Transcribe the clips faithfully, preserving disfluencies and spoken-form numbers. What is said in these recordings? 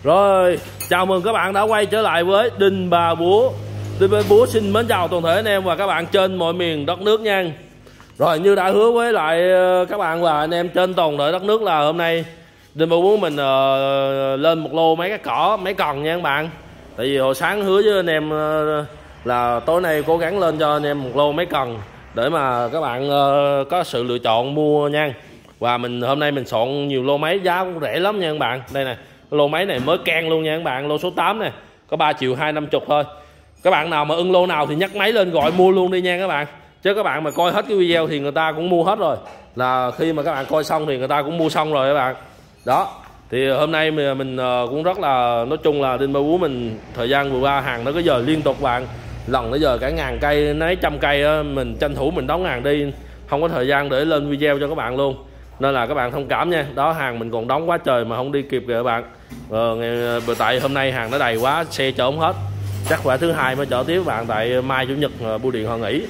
Rồi, chào mừng các bạn đã quay trở lại với Đinh Ba Búa. Đinh Ba Búa xin mến chào toàn thể anh em và các bạn trên mọi miền đất nước nha. Rồi, như đã hứa với lại các bạn và anh em trên toàn thể đất nước là hôm nay Đinh Ba Búa mình uh, lên một lô mấy cái cỏ, mấy cần nha các bạn. Tại vì hồi sáng hứa với anh em uh, là tối nay cố gắng lên cho anh em một lô mấy cần để mà các bạn uh, có sự lựa chọn mua nha. Và mình hôm nay mình soạn nhiều lô máy giá cũng rẻ lắm nha các bạn. Đây nè, lô máy này mới can luôn nha các bạn, lô số tám này có ba triệu hai năm mươi thôi. Các bạn nào mà ưng lô nào thì nhấc máy lên gọi mua luôn đi nha các bạn. Chứ các bạn mà coi hết cái video thì người ta cũng mua hết rồi. Là khi mà các bạn coi xong thì người ta cũng mua xong rồi các bạn. Đó. Thì hôm nay mình, mình cũng rất là nói chung là Đinh Ba Búa mình thời gian vừa qua hàng nó có giờ liên tục bạn. Lần nó giờ cả ngàn cây, nấy trăm cây á, mình tranh thủ mình đóng hàng đi, không có thời gian để lên video cho các bạn luôn. Nên là các bạn thông cảm nha. Đó, hàng mình còn đóng quá trời mà không đi kịp kìa các bạn. Ờ, ngày, tại hôm nay hàng nó đầy quá, xe chở không hết. Chắc phải thứ hai mới chở tiếp các bạn, tại mai chủ nhật bưu điện họ nghỉ.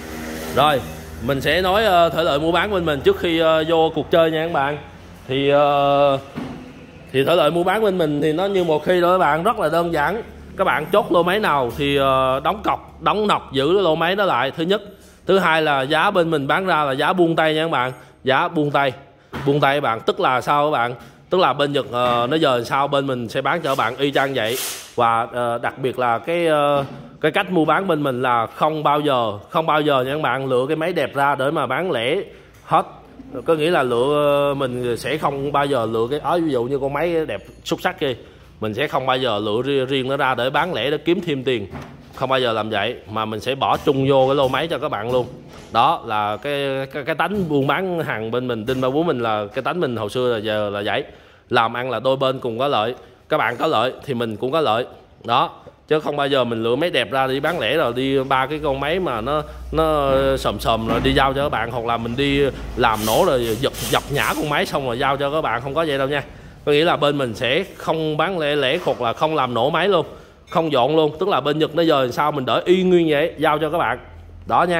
Rồi, mình sẽ nói uh, thể lợi mua bán bên mình trước khi uh, vô cuộc chơi nha các bạn. Thì uh, thì thể lợi mua bán bên mình thì nó như một khi đó các bạn, rất là đơn giản. Các bạn chốt lô máy nào thì uh, đóng cọc, đóng nọc giữ lô máy đó lại. Thứ nhất, thứ hai là giá bên mình bán ra là giá buông tay nha các bạn. Giá buông tay, buông tay các bạn, tức là sao các bạn? Tức là bên Nhật uh, nó giờ sao bên mình sẽ bán cho các bạn y chang vậy. Và uh, đặc biệt là cái uh, cái cách mua bán bên mình là không bao giờ không bao giờ nha các bạn lựa cái máy đẹp ra để mà bán lẻ hết. Có nghĩa là lựa mình sẽ không bao giờ lựa cái đó, ví dụ như con máy đẹp xuất sắc kia, mình sẽ không bao giờ lựa riêng nó ra để bán lẻ để kiếm thêm tiền, không bao giờ làm vậy, mà mình sẽ bỏ chung vô cái lô máy cho các bạn luôn. Đó là cái cái, cái tánh buôn bán hàng bên mình, Đinh Ba Búa mình là cái tánh mình hồi xưa là giờ là vậy. Làm ăn là đôi bên cùng có lợi, các bạn có lợi thì mình cũng có lợi. Đó, chứ không bao giờ mình lựa máy đẹp ra đi bán lẻ rồi đi ba cái con máy mà nó nó sầm sầm rồi đi giao cho các bạn, hoặc là mình đi làm nổ rồi giật dập nhả con máy xong rồi giao cho các bạn, không có vậy đâu nha. Có nghĩa là bên mình sẽ không bán lẻ lẻ hoặc là không làm nổ máy luôn, không dọn luôn, tức là bên Nhật nó giờ sao mình đỡ y nguyên vậy giao cho các bạn. Đó nha.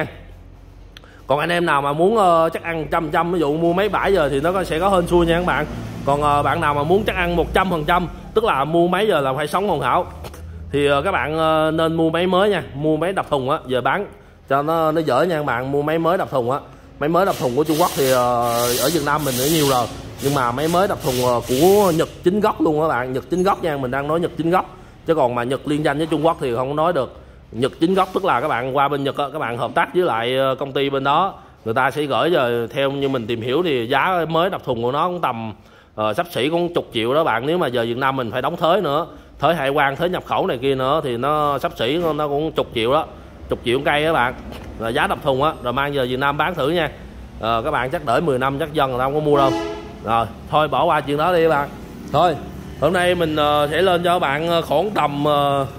Còn anh em nào mà muốn uh, chắc ăn trăm trăm, ví dụ mua mấy bãi giờ thì nó sẽ có hên xui nha các bạn. Còn uh, bạn nào mà muốn chắc ăn một trăm phần trăm, tức là mua máy giờ là phải sống hoàn hảo, thì uh, các bạn uh, nên mua máy mới nha, mua máy đập thùng á, giờ bán cho nó nó dở nha các bạn. Mua máy mới đập thùng á, máy mới đập thùng của Trung Quốc thì uh, ở Việt Nam mình đã nhiều rồi, nhưng mà máy mới đập thùng uh, của Nhật chính gốc luôn các bạn, Nhật chính gốc nha, mình đang nói Nhật chính gốc, chứ còn mà Nhật liên danh với Trung Quốc thì không nói được. Nhật chính gốc tức là các bạn qua bên Nhật các bạn hợp tác với lại công ty bên đó, người ta sẽ gửi, giờ theo như mình tìm hiểu thì giá mới đập thùng của nó cũng tầm uh, xấp xỉ cũng chục triệu đó bạn. Nếu mà giờ Việt Nam mình phải đóng thuế nữa, thuế hải quan, thuế nhập khẩu này kia nữa thì nó xấp xỉ, nó cũng chục triệu đó, chục triệu cây các bạn là giá đập thùng á. Rồi mang giờ Việt Nam bán thử nha. uh, các bạn chắc đợi mười năm chắc dân người ta không có mua đâu. Rồi thôi bỏ qua chuyện đó đi các bạn. Thôi hôm nay mình uh, sẽ lên cho các bạn khoảng tầm uh,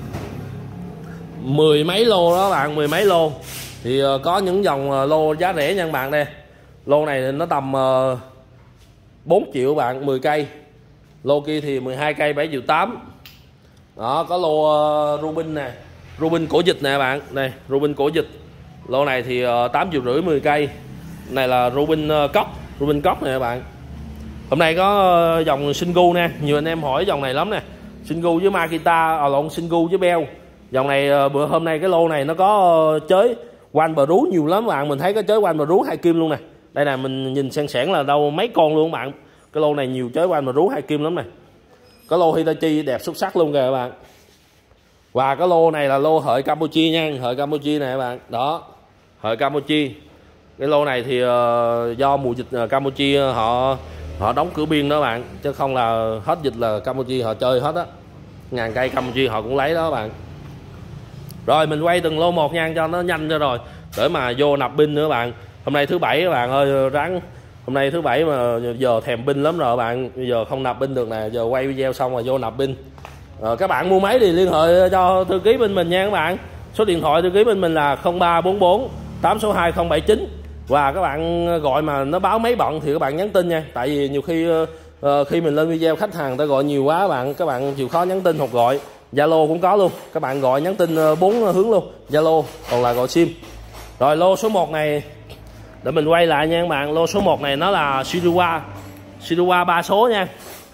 mười mấy lô đó bạn, mười mấy lô. Thì uh, có những dòng uh, lô giá rẻ nha các bạn. Đây lô này nó tầm uh, bốn triệu bạn, mười cây. Lô kia thì mười hai cây bảy triệu tám. Đó, có lô uh, Rubin nè, Rubin cổ dịch nè bạn. Đây Rubin cổ dịch, lô này thì uh, tám triệu rưỡi mười cây. Này là Rubin uh, cốc, Rubin cốc nè các bạn. Hôm nay có uh, dòng Singu nè, nhiều anh em hỏi dòng này lắm nè, Singu với Makita, à lộn Singu với Bell. Dòng này bữa hôm nay cái lô này nó có chới One Bru nhiều lắm bạn, mình thấy có chới One Bru hai kim luôn nè. Đây là mình nhìn sen sẻn là đâu mấy con luôn bạn. Cái lô này nhiều chới One Bru hai kim lắm nè. Có lô Hitachi đẹp xuất sắc luôn kìa các bạn. Và cái lô này là lô hợi Campuchia nha, hợi Campuchia này các bạn. Đó, hợi Campuchia. Cái lô này thì uh, do mùa dịch uh, Campuchia họ họ đóng cửa biên đó bạn, chứ không là hết dịch là Campuchia họ chơi hết á. Ngàn cây Campuchia họ cũng lấy đó các bạn. Rồi mình quay từng lô một nha cho nó nhanh cho rồi để mà vô nạp pin nữa bạn. Hôm nay thứ bảy các bạn ơi, ráng hôm nay thứ bảy mà giờ thèm pin lắm rồi bạn, bây giờ không nạp pin được nè, giờ quay video xong rồi vô nạp pin. Rồi các bạn mua máy thì liên hệ cho thư ký bên mình nha các bạn. Số điện thoại thư ký bên mình là không ba bốn bốn tám sáu hai không bảy chín. Và các bạn gọi mà nó báo máy bận thì các bạn nhắn tin nha, tại vì nhiều khi uh, khi mình lên video khách hàng ta gọi nhiều quá bạn, các bạn chịu khó nhắn tin hoặc gọi. Zalo cũng có luôn, các bạn gọi nhắn tin bốn hướng luôn, Zalo còn là gọi sim. Rồi lô số một này để mình quay lại nha các bạn. Lô số một này nó là Shiruwa Shiruwa ba số nha,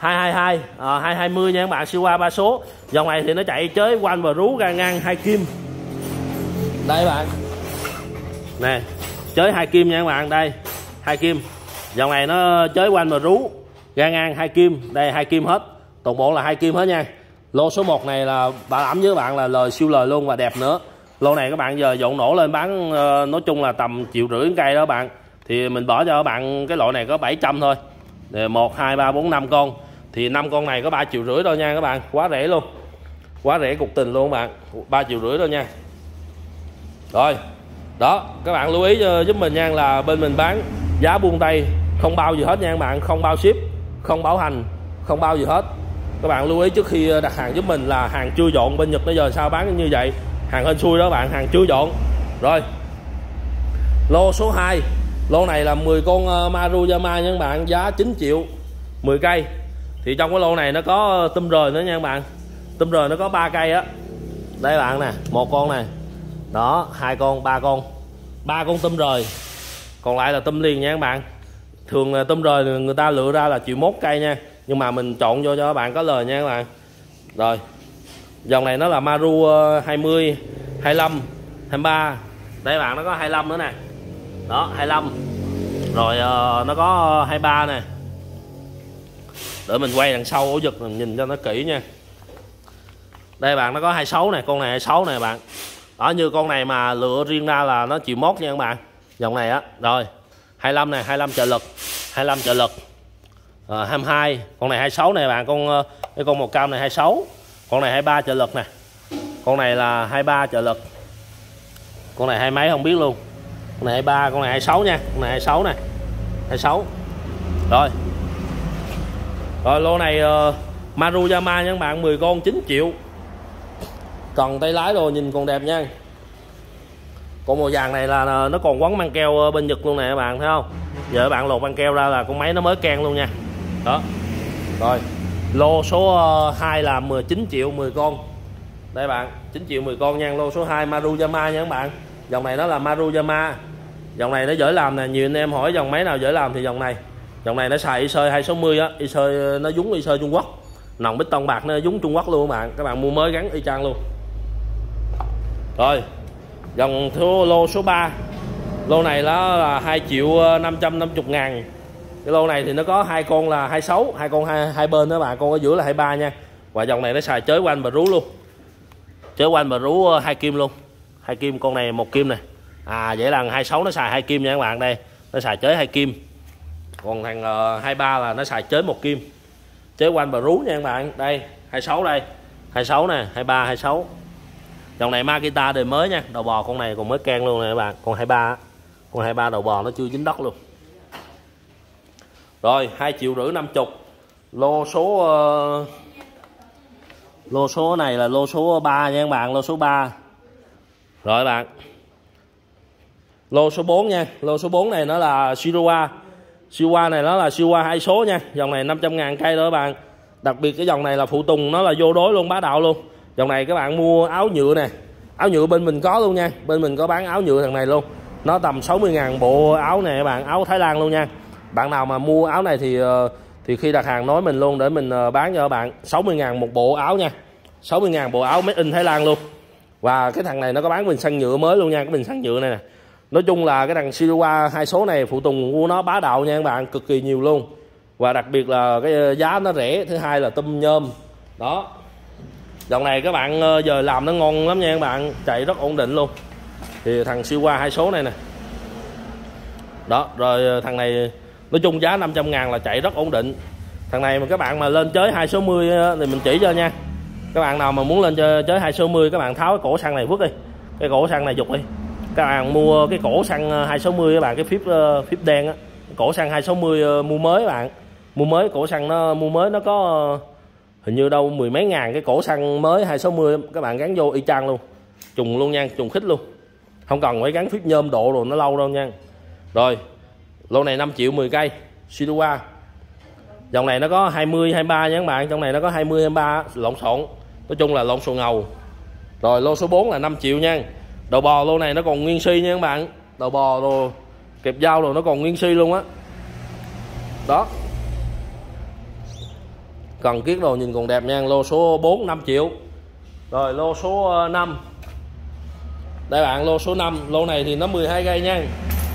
hai hai hai à, hai hai mươi nha các bạn, siêu qua ba số. Dòng này thì nó chạy chới quanh và rú ga ngang hai kim. Đây các bạn nè, chới hai kim nha các bạn, đây hai kim. Dòng này nó chới quanh và rú ga ngang hai kim, đây hai kim hết, toàn bộ là hai kim hết nha. Lô số một này là bảo đảm với các bạn là lời siêu lời luôn và đẹp nữa. Lô này các bạn giờ dọn nổ lên bán uh, nói chung là tầm triệu rưỡi cây đó các bạn, thì mình bỏ cho các bạn cái loại này có bảy trăm thôi. Một hai ba bốn năm con, thì năm con này có ba triệu rưỡi thôi nha các bạn, quá rẻ luôn, quá rẻ cục tình luôn các bạn, ba triệu rưỡi thôi nha. Rồi đó, các bạn lưu ý giúp mình nha, là bên mình bán giá buôn tay, không bao gì hết nha các bạn, không bao ship, không bảo hành, không bao gì hết. Các bạn lưu ý trước khi đặt hàng giúp mình là hàng chưa dọn. Bên Nhật bây giờ sao bán như vậy, hàng hên xui đó các bạn, hàng chưa dọn. Rồi lô số hai, lô này là mười con Maruyama nha các bạn, giá chín triệu, mười cây. Thì trong cái lô này nó có tôm rời nữa nha các bạn, tôm rời nó có ba cây á. Đây bạn nè, một con này đó, hai con, ba con, ba con tôm rời, còn lại là tôm liền nha các bạn. Thường tôm rời người ta lựa ra là triệu mốt cây nha, nhưng mà mình chọn vô cho các bạn có lời nha các bạn. Rồi dòng này nó là Maru hai mươi, hai lăm, hai mươi ba. Đây bạn, nó có hai lăm nữa nè, đó hai lăm. Rồi uh, nó có hai mươi ba nè, để mình quay đằng sau ổ giật mình nhìn cho nó kỹ nha. Đây bạn, nó có hai mươi sáu này, con này hai mươi sáu này bạn. Đó, như con này mà lựa riêng ra là nó triệu mốt nha các bạn, dòng này á. Rồi hai mươi lăm này, hai mươi lăm trợ lực, hai mươi lăm trợ lực. À, hai mươi hai, con này hai mươi sáu này bạn, con cái con màu cam này hai mươi sáu, con này hai mươi ba trợ lực nè, con này là hai mươi ba trợ lực, con này hai mấy không biết luôn, con này hai mươi ba, con này hai mươi sáu nha, con này hai mươi sáu này, hai mươi sáu. Rồi rồi lô này uh, Maruyama nha các bạn, mười con chín triệu, còn tay lái rồi nhìn còn đẹp nha. Con màu vàng này là nó còn quấn băng keo bên Nhật luôn nè các bạn, thấy không? Giờ các bạn lột băng keo ra là con máy nó mới can luôn nha. Đó. Rồi lô số hai là mười chín triệu, mười con. Đây bạn, chín triệu mười con nha. Lô số hai Maruyama nha các bạn. Dòng này nó là Maruyama. Dòng này nó dễ làm nè, nhiều anh em hỏi dòng máy nào dễ làm thì dòng này. Dòng này nó xài Isơ hai sáu mươi á, Isơ nó dúng Isơ Trung Quốc. Nòng bít tông bạc nó dúng Trung Quốc luôn các bạn. Các bạn mua mới gắn y chang luôn. Rồi dòng số lô số ba, lô này nó là hai triệu năm trăm năm mươi ngàn. Cái lô này thì nó có hai con là hai mươi sáu, hai con hai, hai bên đó bạn, con ở giữa là hai mươi ba nha. Và dòng này nó xài chới quanh và rú luôn, chới quanh và rú hai kim luôn, hai kim, con này một kim này. À vậy là hai mươi sáu nó xài hai kim nha các bạn, đây nó xài chới hai kim. Còn thằng uh, hai mươi ba là nó xài chới một kim, chới quanh và rú nha các bạn. Đây hai mươi sáu, đây hai mươi sáu nè, hai mươi ba, hai mươi sáu. Dòng này Makita đời mới nha, đầu bò con này còn mới can luôn nè các bạn, con hai mươi ba, con hai mươi ba đầu bò nó chưa dính đất luôn. Rồi hai triệu rưỡi năm mươi. Lô số uh, lô số này là lô số ba nha các bạn, lô số ba. Rồi các bạn, lô số bốn nha, lô số bốn này nó là Shirowa. Shirowa này nó là Shirowa hai số nha, dòng này năm trăm ngàn cây đó các bạn. Đặc biệt cái dòng này là phụ tùng nó là vô đối luôn, bá đạo luôn. Dòng này các bạn mua áo nhựa nè, áo nhựa bên mình có luôn nha, bên mình có bán áo nhựa thằng này luôn. Nó tầm sáu mươi ngàn bộ áo này các bạn, áo Thái Lan luôn nha. Bạn nào mà mua áo này thì thì khi đặt hàng nói mình luôn để mình bán cho các bạn. Sáu mươi ngàn một bộ áo nha, sáu mươi ngàn bộ áo made in Thái Lan luôn. Và cái thằng này nó có bán bình xăng nhựa mới luôn nha, cái bình xăng nhựa này nè. Nói chung là cái thằng Shirowa hai số này phụ tùng của nó bá đạo nha các bạn, cực kỳ nhiều luôn. Và đặc biệt là cái giá nó rẻ, thứ hai là tôm nhôm. Đó. Dòng này các bạn giờ làm nó ngon lắm nha các bạn, chạy rất ổn định luôn. Thì thằng Shirowa hai số này nè. Đó, rồi thằng này nói chung giá năm trăm ngàn là chạy rất ổn định. Thằng này mà các bạn mà lên chới hai số mươi thì mình chỉ cho nha. Các bạn nào mà muốn lên chới hai số mươi các bạn tháo cái cổ xăng này vứt đi. Cái cổ xăng này giục đi. Các bạn mua cái cổ xăng hai số mươi các bạn, cái phíp phíp đen á. Cổ xăng hai số mươi mua mới các bạn. Mua mới cổ xăng nó mua mới nó có hình như đâu mười mấy ngàn cái cổ xăng mới hai số mươi, các bạn gắn vô y chang luôn. Trùng luôn nha, trùng khít luôn. Không cần phải gắn phíp nhôm độ rồi nó lâu đâu nha. Rồi, lô này năm triệu mười cây, Shirowa. Dòng này nó có hai mươi, hai mươi ba nha các bạn, trong này nó có hai mươi, hai mươi ba lộn xộn. Nói chung là lộn xộn ngầu. Rồi lô số bốn là năm triệu nha. Đầu bò lô này nó còn nguyên si nha các bạn. Đầu bò rồi kẹp dao rồi nó còn nguyên si luôn á. Đó. cần kiết đồ nhìn còn đẹp nha. Lô số bốn năm triệu. Rồi lô số năm. Đây bạn, lô số năm. Lô này thì nó mười hai cây nha.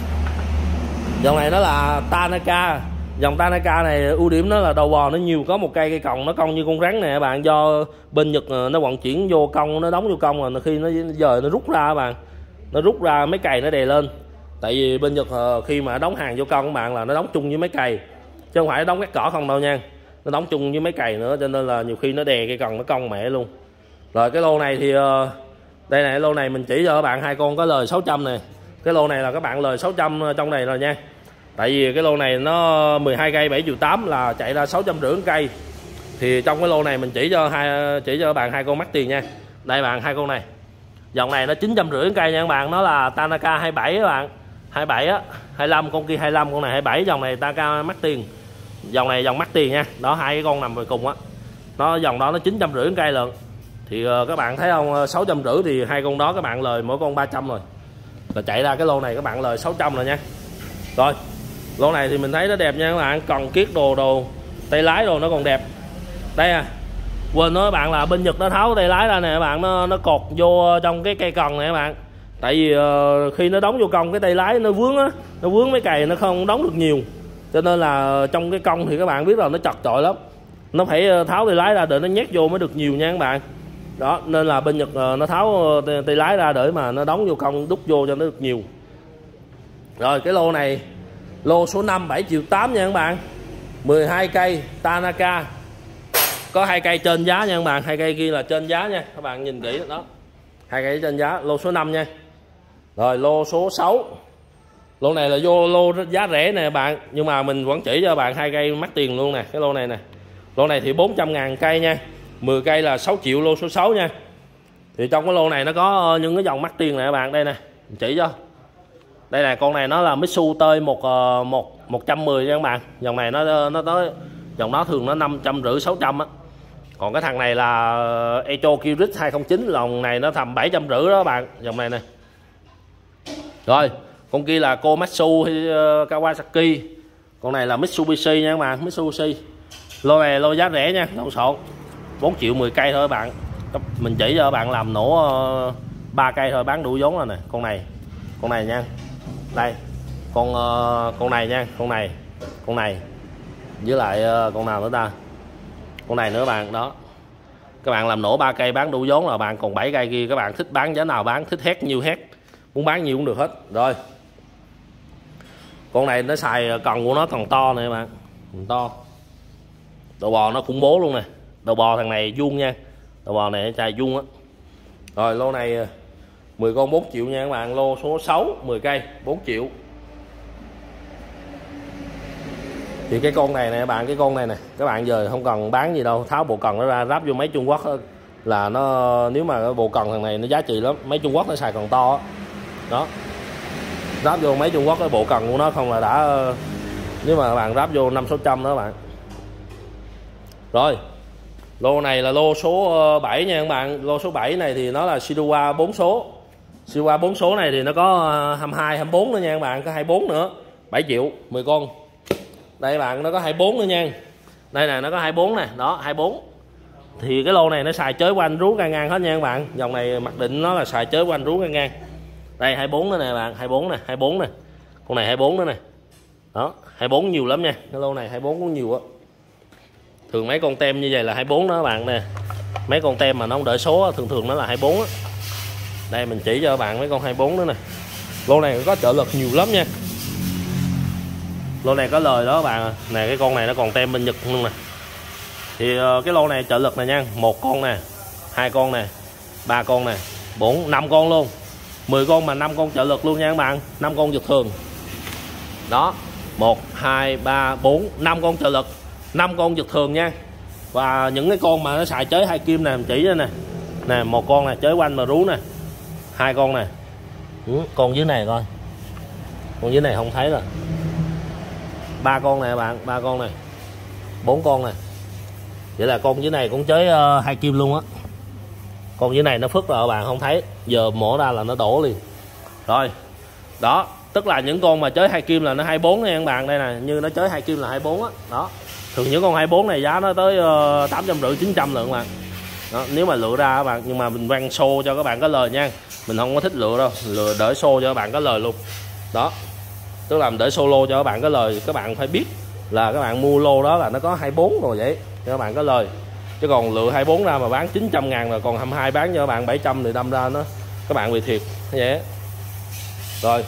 Dòng này nó là Tanaka. Dòng Tanaka này ưu điểm nó là đầu bò nó nhiều, có một cây cây còng nó cong như con rắn nè bạn, do bên Nhật nó vận chuyển vô cong, nó đóng vô cong rồi khi nó giờ nó rút ra các bạn, nó rút ra mấy cày nó đè lên. Tại vì bên Nhật khi mà đóng hàng vô cong các bạn là nó đóng chung với mấy cày, chứ không phải đóng cắt cỏ không đâu nha, nó đóng chung với mấy cày nữa, cho nên là nhiều khi nó đè cây còng nó cong mẹ luôn. Rồi cái lô này thì đây này, lô này mình chỉ cho các bạn hai con có lời sáu trăm này. Cái lô này là các bạn lời sáu trăm trong này rồi nha. Tại vì cái lô này nó mười hai cây bảy triệu tám là chạy ra sáu trăm rưỡi cây. Thì trong cái lô này mình chỉ cho hai chỉ cho các bạn hai con mắc tiền nha. Đây bạn, hai con này. Dòng này nó chín trăm rưỡi cây nha các bạn, nó là Tanaka hai mươi bảy các bạn. hai mươi bảy á, hai mươi lăm, con kia hai mươi lăm, con này hai mươi bảy, dòng này Tanaka mắc tiền. Dòng này dòng mắc tiền nha. Đó, hai cái con nằm về cùng á. Nó dòng đó nó chín trăm rưỡi cây lận. Thì uh, các bạn thấy không, sáu trăm rưỡi thì hai con đó các bạn lời mỗi con ba trăm rồi. Là chạy ra cái lô này các bạn lời sáu trăm rồi nha. Rồi, lô này thì mình thấy nó đẹp nha các bạn, còn kiết đồ đồ tay lái đồ nó còn đẹp. Đây à, quên nói các bạn là bên Nhật nó tháo tay lái ra nè các bạn, nó nó cột vô trong cái cây cần này các bạn. Tại vì uh, khi nó đóng vô cong cái tay lái nó vướng á, nó vướng mấy cày nó không đóng được nhiều, cho nên là trong cái cong thì các bạn biết là nó chật chội lắm, nó phải tháo tay lái ra để nó nhét vô mới được nhiều nha các bạn. Đó, nên là bên Nhật uh, nó tháo tay lái ra để mà nó đóng vô cong đúc vô cho nó được nhiều. Rồi cái lô này lô số năm bảy triệu tám nha các bạn, mười hai cây Tanaka, có hai cây trên giá nha các bạn, hai cây kia là trên giá nha các bạn, nhìn kỹ đó, hai cây trên giá, lô số năm nha. Rồi lô số sáu, lô này là vô lô giá rẻ nè bạn, nhưng mà mình vẫn chỉ cho bạn hai cây mắc tiền luôn nè. Cái lô này nè, lô này thì bốn trăm ngàn cây nha, mười cây là sáu triệu, lô số sáu nha. Thì trong cái lô này nó có những cái dòng mắc tiền này các bạn, đây nè, mình chỉ cho. Đây là con này nó là Mitsu tơi một một một trăm mười nha các bạn. Dòng này nó nó tới dòng đó thường nó năm trăm rưỡi sáu trăm á. Còn cái thằng này là Echo Kirit hai không chín, lòng này nó tầm bảy trăm rưỡi đó các bạn, dòng này nè. Rồi, con kia là Komatsu hay Kawasaki. Con này là Mitsubishi nha các bạn, Mitsubishi. Lô này lô giá rẻ nha, lộn xộn. bốn triệu mười cây thôi các bạn. Mình chỉ cho các bạn làm nổ ba cây thôi bán đủ vốn rồi nè. Con này, con này nha. Đây, con uh, con này nha, con này, con này với lại uh, con nào nữa ta, con này nữa bạn. Đó, các bạn làm nổ ba cây bán đủ vốn là bạn, còn bảy cây kia các bạn thích bán giá nào bán, thích hét nhiêu hét, muốn bán nhiều cũng được hết. Rồi con này nó xài cần của nó còn to nè bạn, còn to, đầu bò nó cũng bố luôn nè, đầu bò thằng này vuông nha, đầu bò này xài vuông á. Rồi lô này mười con bốn triệu nha các bạn, lô số sáu, mười cây bốn triệu. Thì cái con này nè bạn, cái con này nè các bạn giờ không cần bán gì đâu, tháo bộ cần nó ra ráp vô máy Trung Quốc là nó, nếu mà cái bộ cần thằng này nó giá trị lắm, máy Trung Quốc nó xài còn to đó, đó. Ráp vô máy Trung Quốc cái bộ cần của nó không là đã, nếu mà các bạn ráp vô năm sáu trăm đó các bạn. Rồi lô này là lô số bảy nha các bạn, lô số bảy này thì nó là Shidowa bốn số. Shidowa bốn số này thì nó có hai mươi hai, hai mươi bốn nữa nha các bạn, có hai mươi bốn nữa, bảy triệu, mười con. Đây các bạn, nó có hai mươi bốn nữa nha. Đây nè, nó có hai mươi bốn nè, đó, hai mươi bốn. Thì cái lô này nó xài chới quanh rú ngang ngang hết nha các bạn. Dòng này mặc định nó là xài chới quanh rú ngang ngang. Đây hai mươi bốn nữa nè bạn, hai mươi bốn nè, hai mươi bốn nè. Con này hai mươi bốn nữa nè. Đó, hai mươi bốn nhiều lắm nha. Cái lô này hai mươi bốn cũng nhiều á. Thường mấy con tem như vậy là hai mươi bốn đó các bạn nè. Mấy con tem mà nó không đợi số thường thường nó là hai mươi bốn á. Đây mình chỉ cho các bạn mấy con hai mươi bốn nữa nè. Lô này có trợ lực nhiều lắm nha. Lô này có lời đó các bạn. Nè cái con này nó còn tem bên Nhật luôn nè. Thì cái lô này trợ lực này nha, một con nè, hai con nè, ba con nè, bốn, năm con luôn. mười con mà năm con trợ lực luôn nha các bạn, năm con giật thường. Đó, một, hai, ba, bốn, năm con trợ lực, năm con giật thường nha. Và những cái con mà nó xài chới hai kim nè, chỉ cho nè. Nè, một con nè, chới quanh mà rú nè. Hai con nè. Ừ, con dưới này coi. Con dưới này không thấy rồi. Ba con nè bạn, ba con này. Bốn con nè. Vậy là con dưới này cũng chới uh, hai kim luôn á. Con dưới này nó phức rồi bạn không thấy, giờ mổ ra là nó đổ liền. Rồi. Đó, tức là những con mà chới hai kim là nó hai mươi bốn nha các bạn, đây nè, như nó chới hai kim là hai mươi bốn á. Đó. thường những con hai mươi bốn này giá nó tới tám trăm rưỡi chín trăm lượng mà. Đó, nếu mà lựa ra các bạn, nhưng mà mình quăng xô cho các bạn có lời nha, mình không có thích lựa đâu, lựa đỡ xô cho các bạn có lời luôn. Đó, tức là mình để solo cho các bạn có lời, các bạn phải biết là các bạn mua lô đó là nó có hai mươi bốn rồi vậy cho các bạn có lời, chứ còn lựa hai mươi bốn ra mà bán chín trăm ngàn rồi còn hai mươi hai bán cho các bạn bảy trăm thì đâm ra nó các bạn bị thiệt vậy. Rồi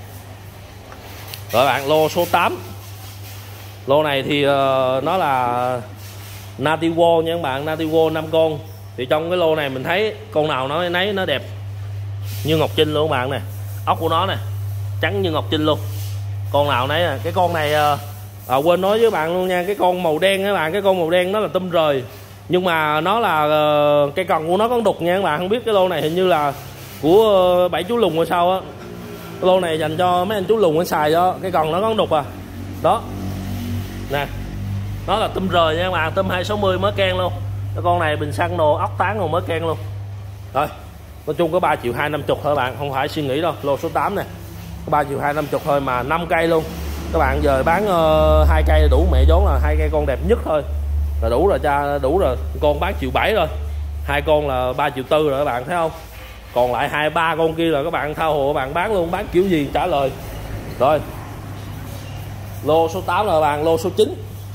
rồi bạn, lô số tám. Lô này thì uh, nó là Nativo nha các bạn, Nativo năm con. Thì trong cái lô này mình thấy con nào nó nấy nó đẹp như ngọc trinh luôn các bạn nè, ốc của nó nè trắng như ngọc trinh luôn, con nào nấy nè. Cái con này à, à, quên nói với bạn luôn nha, cái con màu đen các bạn, cái con màu đen nó là tôm rời, nhưng mà nó là uh, cây cần của nó có đục nha các bạn. Không biết cái lô này hình như là của uh, bảy chú lùn hay sao á, cái lô này dành cho mấy anh chú lùn xài đó, cái cần nó có đục à. Đó nè, nó là tôm rời nha các bạn, tôm hai sáu mươi mới ken luôn. Cái con này bình xăng đồ ốc tán rồi mới ken luôn. Rồi nói chung có ba triệu hai năm chục thôi các bạn, không phải suy nghĩ đâu. Lô số tám này có ba triệu hai năm chục thôi mà năm cây luôn các bạn. Giờ bán uh, hai cây đủ mẹ vốn là hai cây con đẹp nhất thôi là đủ rồi, cha đủ rồi. Con bán triệu bảy rồi, hai con là ba triệu tư rồi các bạn thấy không. Còn lại hai ba con kia là các bạn tha hồ các bạn bán luôn, bán kiểu gì trả lời. Rồi lô số tám là các bạn, lô số chín.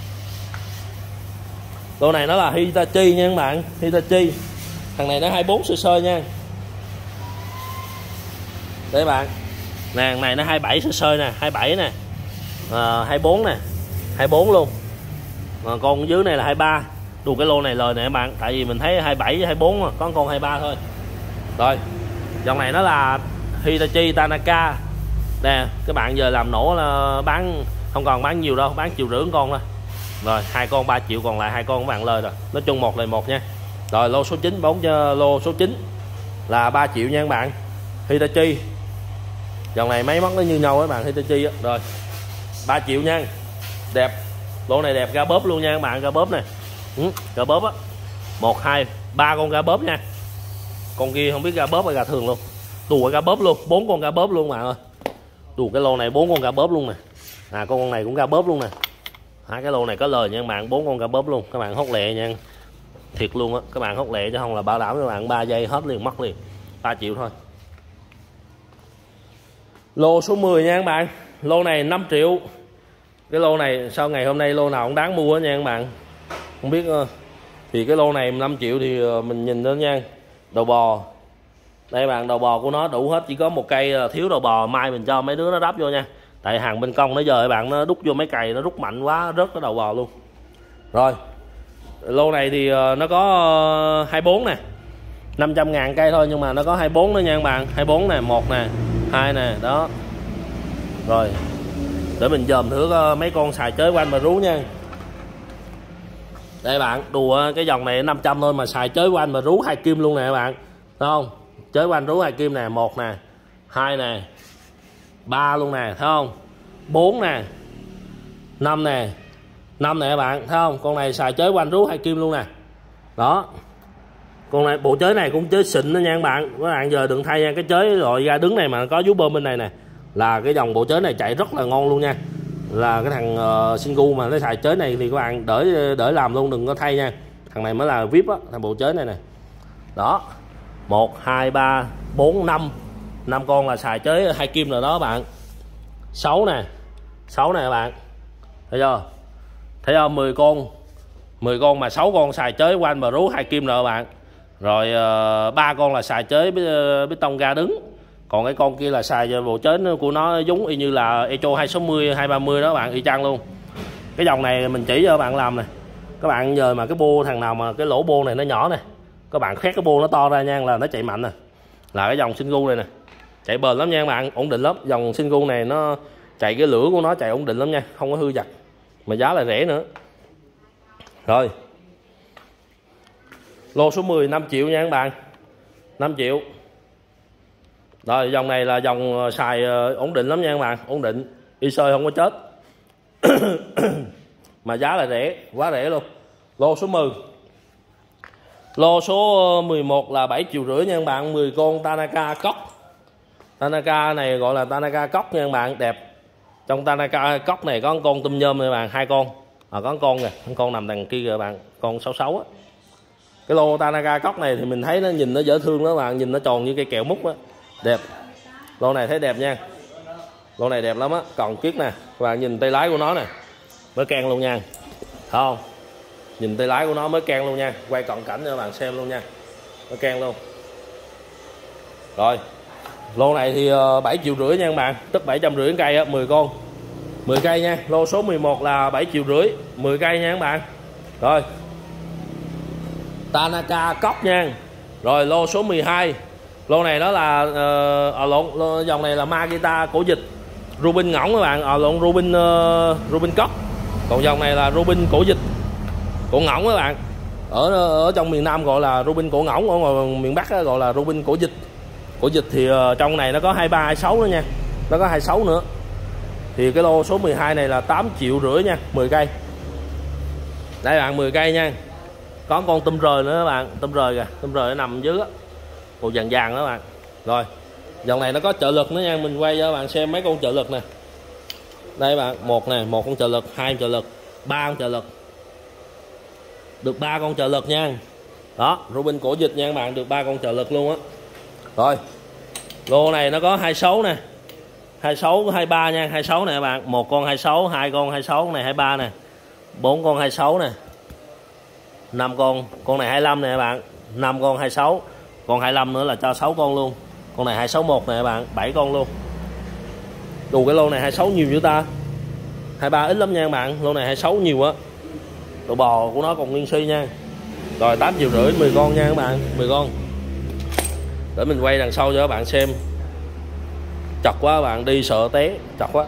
Lô này nó là Hitachi nha các bạn, Hitachi. Thằng này nó hai mươi bốn sơ sơ nha. Đây bạn. Nè, thằng này nó hai mươi bảy sơ sơ nè, hai mươi bảy nè. À, hai mươi bốn nè. hai mươi bốn luôn. À, con dưới này là hai mươi ba. Đù cái lô này lời nè các bạn, tại vì mình thấy hai mươi bảy với hai mươi bốn mà có con hai mươi ba thôi. Rồi. Dòng này nó là Hitachi Tanaka. Nè, các bạn giờ làm nổ là bán không còn bán nhiều đâu, bán triệu rưỡi con thôi. Rồi, hai con ba triệu, còn lại hai con các bạn lời rồi. Nói chung một lời một nha. Rồi lô số chín, bóng cho lô số chín là ba triệu nha các bạn. Hitachi. Dòng này máy móc nó như nhau các bạn, Hitachi á. Rồi. ba triệu nha. Đẹp. Lô này đẹp, ga bóp luôn nha các bạn, ga bóp này. Ừ, ga bóp á. một hai ba con ga bóp nha. Con kia không biết ga bóp hay ga thường luôn. Đùa ga bóp luôn, bốn con ga bóp luôn bạn ơi. Đùa cái lô này bốn con ga bóp luôn nè. À con con này cũng ga bóp luôn nè. Hai cái lô này có lời nha các bạn, bốn con ga bóp luôn. Các bạn hốt lẹ nha. Thiệt luôn á, các bạn hốt lẹ chứ không là bảo đảm các bạn ba giây hết liền, mất liền. ba triệu thôi. Lô số mười nha các bạn. Lô này năm triệu. Cái lô này sau ngày hôm nay lô nào cũng đáng mua nha các bạn. Không biết thì cái lô này năm triệu thì mình nhìn đó nha. Đầu bò. Đây bạn, đầu bò của nó đủ hết, chỉ có một cây thiếu đầu bò, mai mình cho mấy đứa nó đắp vô nha. Tại hàng bên công nó giờ các bạn nó đút vô mấy cày nó rút mạnh quá rớt cái đầu bò luôn. Rồi. Lô này thì nó có hai mươi bốn nè. năm trăm ngàn cây thôi nhưng mà nó có hai mươi bốn nữa nha các bạn. hai mươi bốn nè, một nè, hai nè, đó. Rồi. Để mình dòm thử mấy con xài chơi quanh mà rú nha. Đây bạn, đùa cái dòng này năm trăm thôi mà xài chơi quanh mà rú hai kim luôn nè các bạn. Thấy không? Chơi quanh rú hai kim nè, một nè, hai nè, ba luôn nè, thấy không? bốn nè, năm nè, năm nè các bạn, thấy không? Con này xài chơi quanh rú hai kim luôn nè. Đó. Con này bộ chơi này cũng chơi xịn đó nha các bạn. Các bạn giờ đừng thay nha, cái chơi loại ga đứng này mà có vú bơm bên này nè. Là cái dòng bộ chơi này chạy rất là ngon luôn nha. Là cái thằng uh, Singu mà nó xài chơi này thì các bạn đỡ đỡ làm luôn, đừng có thay nha. Thằng này mới là vê i pê á, thằng bộ chơi này nè. Đó. một hai ba bốn năm. năm con là xài chơi hai kim rồi đó các bạn. sáu nè. sáu nè các bạn. Thấy chưa? Thấy không? mười con. mười con mà sáu con xài chơi quanh mà rú hai kim rồi các bạn. Rồi ba uh, con là xài chơi bê tông ga đứng. Còn cái con kia là xài bộ chế của nó giống y như là Echo hai sáu mươi, hai ba mươi đó các bạn, y chang luôn. Cái dòng này mình chỉ cho các bạn làm nè. Các bạn giờ mà cái bô thằng nào mà cái lỗ bô này nó nhỏ nè, các bạn khét cái bô nó to ra nha là nó chạy mạnh nè. Là cái dòng Singu này nè. Chạy bền lắm nha các bạn, ổn định lắm. Dòng Singu này nó chạy cái lửa của nó chạy ổn định lắm nha, không có hư giật. Mà giá là rẻ nữa. Rồi. Lô số mười năm triệu nha các bạn. năm triệu. Rồi dòng này là dòng xài ổn định lắm nha các bạn, ổn định, đi sơi không có chết. Mà giá là rẻ, quá rẻ luôn. Lô số mười. Lô số mười một là bảy triệu rưỡi nha các bạn, mười con Tanaka cốc. Tanaka này gọi là Tanaka cốc nha các bạn, đẹp. Trong Tanaka cốc này có con tôm nhôm này các bạn, hai con. À, có con kìa, con nằm đằng kia kìa bạn, con sáu sáu á. Cái lô Tanaka cóc này thì mình thấy nó nhìn nó dễ thương đó các bạn, nhìn nó tròn như cây kẹo mút á, đẹp. Lô này thấy đẹp nha, lô này đẹp lắm á. Còn kiết nè, các bạn nhìn tay lái của nó nè, mới can luôn nha, thấy không? Nhìn tay lái của nó mới can luôn nha, quay cận cảnh cho các bạn xem luôn nha, mới can luôn. Rồi, lô này thì bảy triệu rưỡi nha các bạn, tức bảy trăm rưỡi cây á, mười con, mười cây nha. Lô số mười một là bảy triệu rưỡi, mười cây nha các bạn. Rồi, Tanaka cóc nha. Rồi lô số mười hai, lô này đó là uh, à, lộn, lô, dòng này là Makita cổ dịch Rubin ngỗng các bạn, à, lộn Rubin uh, Rubin cóc. Còn dòng này là Rubin cổ dịch cổ ngỗng các bạn. Ở ở trong miền Nam gọi là Rubin cổ ngỗng, ở ngoài miền Bắc gọi là Rubin cổ dịch. Cổ dịch thì uh, trong này nó có hai ba hai sáu nữa nha, nó có hai sáu nữa. Thì cái lô số mười hai này là tám triệu rưỡi nha, mười cây. Đây bạn, mười cây nha. Có con tôm rời nữa các bạn, tôm rời kìa, tôm rời nó nằm dưới á, màu vàng vàng đó các bạn. Rồi, dòng này nó có trợ lực nữa nha, mình quay cho các bạn xem mấy con trợ lực nè. Đây bạn, một nè, một con trợ lực, hai con trợ lực, ba con trợ lực. Được ba con trợ lực nha. Đó, Rubin cổ dịch nha các bạn, được ba con trợ lực luôn á. Rồi, lô này nó có hai sáu nè, hai sáu hai ba nha, hai sáu nè các bạn, một con hai sáu, hai con hai sáu, con này hai ba nè, bốn con hai sáu nè, năm con, con này hai mươi lăm nè các bạn, năm con hai sáu, còn hai mươi lăm nữa là cho sáu con luôn. Con này hai sáu một nè các bạn, bảy con luôn. Đủ cái lô này hai sáu nhiều dữ ta. hai mươi ba ít lắm nha các bạn, lô này hai sáu nhiều á. Độ bò của nó còn nguyên si nha. Rồi tám triệu rưỡi, mười con nha các bạn, mười con. Để mình quay đằng sau cho các bạn xem. Chật quá các bạn, đi sợ té, chật quá.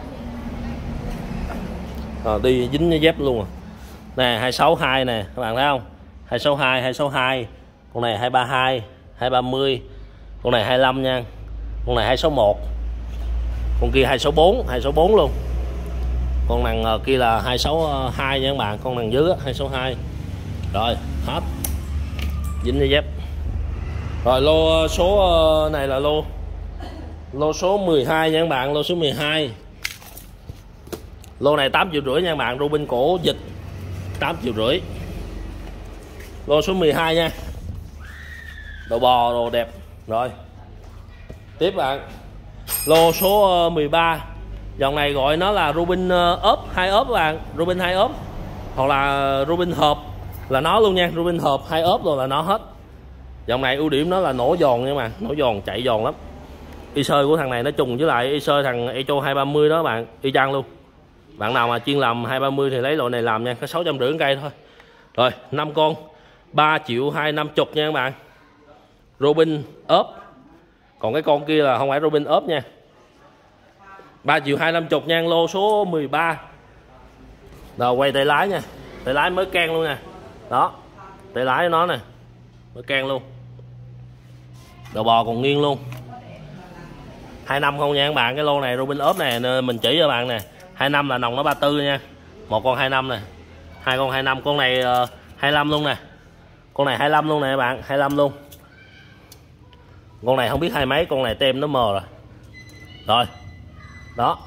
À, đi dính cái dép luôn à. Nè hai sáu hai nè, các bạn thấy không? hai sáu hai, hai sáu hai. Con này hai ba hai, hai ba mươi. Con này hai mươi lăm nha. Con này hai sáu một. Con kia hai sáu bốn, hai sáu bốn luôn. Con đằng kia là hai sáu hai nha các bạn, con đằng dưới hai sáu hai. Rồi, hết. Dính cái dép. Rồi lô số này là lô lô số mười hai nha các bạn, lô số mười hai. Lô này tám triệu rưỡi nha các bạn, Rubin cổ dịch tám triệu rưỡi. Lô số mười hai nha. Đồ bò đồ đẹp. Rồi. Tiếp bạn. Lô số mười ba. Dòng này gọi nó là Rubin ốp, hai ốp các bạn, Rubin hai ốp hoặc là Rubin hộp là nó luôn nha, Rubin hộp hai ốp rồi là nó hết. Dòng này ưu điểm nó là nổ giòn nha mà, nổ giòn chạy giòn lắm. Iser của thằng này nó trùng với lại Iser thằng Echo hai ba mươi đó bạn, y chang luôn. Bạn nào mà chuyên làm hai ba mươi thì lấy loại này làm nha, có sáu trăm rưỡi cây thôi. Rồi, năm con ba triệu hai năm mươi nha các bạn. Rubin ốp. Còn cái con kia là không phải Rubin ốp nha. ba triệu hai năm mươi nha, lô số mười ba. Rồi quay tay lái nha. Tay lái mới can luôn nè. Đó. Tay lái của nó nè. Mới can luôn. Đầu bò còn nghiêng luôn. hai năm không nha các bạn, cái lô này Rubin ốp này mình chỉ cho bạn nè. hai năm là nòng nó ba tư nha. Một con hai năm nè. Hai con hai năm, con này uh, hai mươi lăm luôn nè. Con này hai mươi lăm luôn nè các bạn, hai mươi lăm luôn. Con này không biết hai mấy, con này tem nó mờ rồi. Rồi. Đó.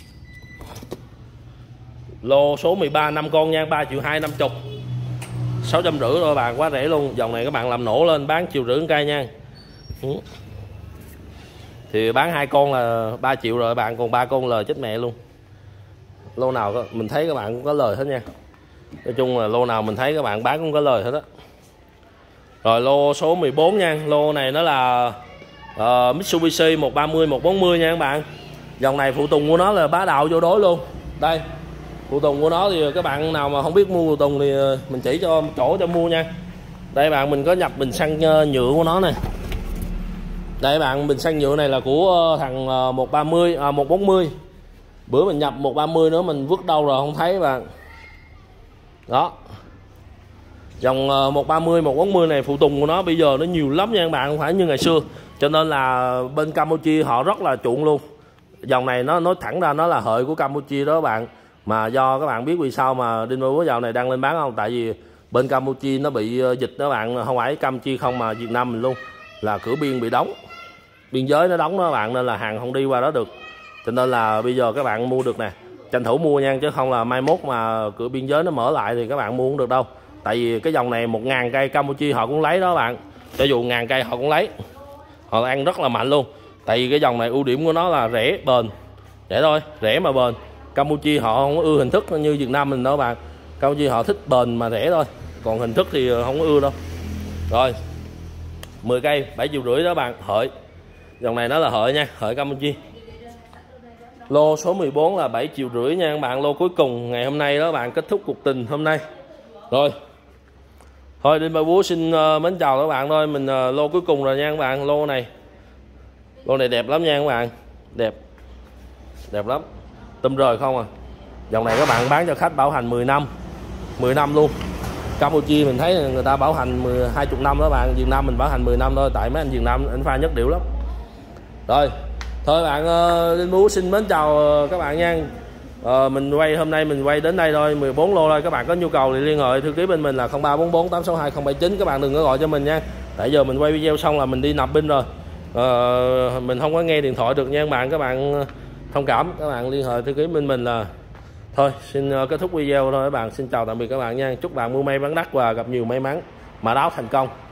Lô số mười ba, năm con nha, ba triệu hai năm mươi. sáu trăm rưỡi thôi bạn, quá rẻ luôn. Dòng này các bạn làm nổ lên bán triệu rưỡi cây nha. Ừ. Thì bán hai con là ba triệu rồi bạn, còn ba con lời chết mẹ luôn. Lô nào mình thấy các bạn cũng có lời hết nha. Nói chung là lô nào mình thấy các bạn bán cũng có lời hết á. Rồi lô số mười bốn nha, lô này nó là uh, Mitsubishi một ba mươi, một bốn mươi nha các bạn. Dòng này phụ tùng của nó là bá đạo vô đối luôn. Đây, phụ tùng của nó thì các bạn nào mà không biết mua phụ tùng thì mình chỉ cho chỗ cho mua nha. Đây bạn, mình có nhập bình xăng nhựa của nó nè. Đây bạn, bình xăng nhựa này là của thằng một ba mươi, à, một bốn mươi. Bữa mình nhập một ba mươi nữa mình vứt đâu rồi không thấy bạn. Đó. Dòng một ba mươi, một bốn mươi này phụ tùng của nó bây giờ nó nhiều lắm nha các bạn, không phải như ngày xưa. Cho nên là bên Campuchia họ rất là chuộng luôn. Dòng này nó nói thẳng ra nó là hợi của Campuchia đó các bạn. Mà do các bạn biết vì sao mà Đinh Búa dòng này đang lên bán không? Tại vì bên Campuchia nó bị dịch đó các bạn, không phải Campuchia không mà Việt Nam mình luôn. Là cửa biên bị đóng. Biên giới nó đóng đó các bạn, nên là hàng không đi qua đó được. Cho nên là bây giờ các bạn mua được nè. tranh thủ mua nha, chứ không là mai mốt mà cửa biên giới nó mở lại thì các bạn mua không được đâu. Tại vì cái dòng này một ngàn cây Campuchia họ cũng lấy đó bạn, cho dù ngàn cây họ cũng lấy, họ ăn rất là mạnh luôn. Tại vì cái dòng này ưu điểm của nó là rẻ bền, rẻ thôi, rẻ mà bền. Campuchia họ không có ưa hình thức như Việt Nam mình đâu bạn, Campuchia họ thích bền mà rẻ thôi, còn hình thức thì không có ưa đâu. Rồi mười cây bảy triệu rưỡi đó bạn, hợi. Dòng này nó là hợi nha, hợi Campuchia. Lô số mười bốn là bảy triệu rưỡi nha các bạn, lô cuối cùng ngày hôm nay đó bạn, kết thúc cuộc tình hôm nay. Rồi thôi Đinh Ba Búa xin uh, mến chào các bạn thôi, mình uh, lô cuối cùng rồi nha các bạn. Lô này lô này đẹp lắm nha các bạn, đẹp đẹp lắm, tôm rời không à. Dòng này các bạn bán cho khách bảo hành mười năm, mười năm luôn. Campuchia mình thấy người ta bảo hành mười hai mươi năm đó bạn, Việt Nam mình bảo hành mười năm thôi, tại mấy anh Việt Nam anh pha nhất điệu lắm. Rồi thôi bạn, Đinh Búa xin mến chào các bạn nha. Ờ, mình quay hôm nay mình quay đến đây thôi, mười bốn lô thôi. Các bạn có nhu cầu thì liên hệ thư ký bên mình là không ba bốn bốn tám sáu hai không bảy chín. Các bạn đừng có gọi cho mình nha, tại giờ mình quay video xong là mình đi nạp pin rồi. Ờ, mình không có nghe điện thoại được nha các bạn, các bạn thông cảm, các bạn liên hệ thư ký bên mình là thôi. Xin kết thúc video thôi các bạn, xin chào tạm biệt các bạn nha. Chúc bạn mua may bán đắt và gặp nhiều may mắn, mã đáo thành công.